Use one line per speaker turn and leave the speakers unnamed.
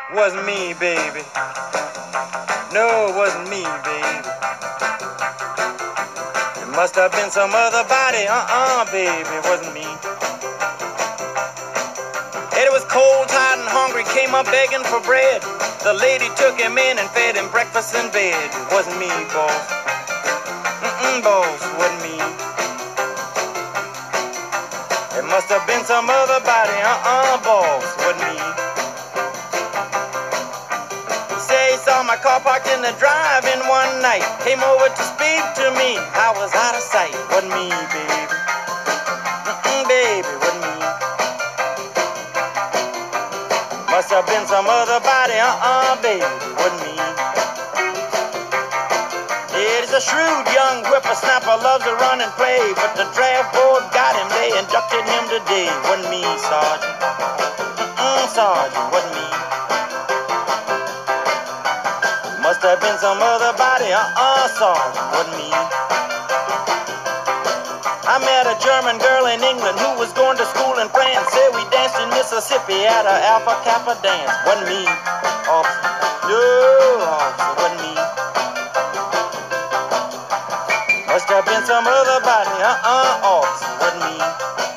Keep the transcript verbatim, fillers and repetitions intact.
Wasn't me, baby. No, it wasn't me, baby. It must have been some other body. Uh-uh, baby, it wasn't me. Eddie was cold, tired, and hungry, came up begging for bread. The lady took him in and fed him breakfast in bed. It wasn't me, boss. Mm-mm, boss, it wasn't me. It must have been some other body. Uh-uh, boss, it wasn't me. Say he saw my car parked in the drive-in one night. Came over to speak to me. I was out of sight. Wasn't me, baby. Mm-mm, baby, wasn't me. Must have been some other body. Uh-uh, baby, wasn't me. It is a shrewd young whippersnapper, loves to run and play, but the draft board got him. They inducted him today. Wasn't me, Sergeant. Mm-mm, Sergeant, wasn't me. Must have been some other body. Uh-uh, Sergeant, wasn't me. I met a German girl in England who was going to school in France. Said we danced in Mississippi at a Alpha Kappa dance. Wasn't me, officer. No, officer, wasn't me. Must have been some other body. Uh-uh, officer, wasn't me.